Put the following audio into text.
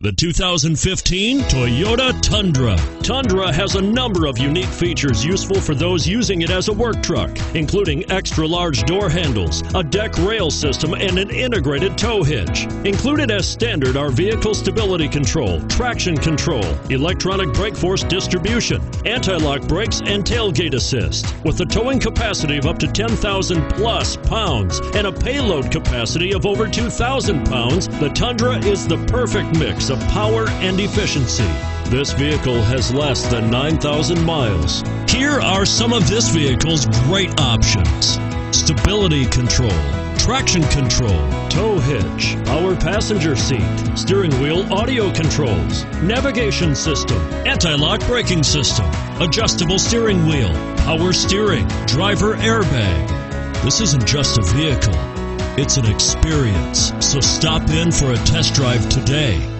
The 2015 Toyota Tundra. Tundra has a number of unique features useful for those using it as a work truck, including extra-large door handles, a deck rail system, and an integrated tow hitch. Included as standard are vehicle stability control, traction control, electronic brake force distribution, anti-lock brakes, and tailgate assist. With a towing capacity of up to 10,000 plus pounds and a payload capacity of over 2,000 pounds, the Tundra is the perfect mix of power and efficiency. This vehicle has less than 9,000 miles. Here are some of this vehicle's great options: stability control, traction control, tow hitch, power passenger seat, steering wheel audio controls, navigation system, anti-lock braking system, adjustable steering wheel, power steering, driver airbag. This isn't just a vehicle, it's an experience. So stop in for a test drive today.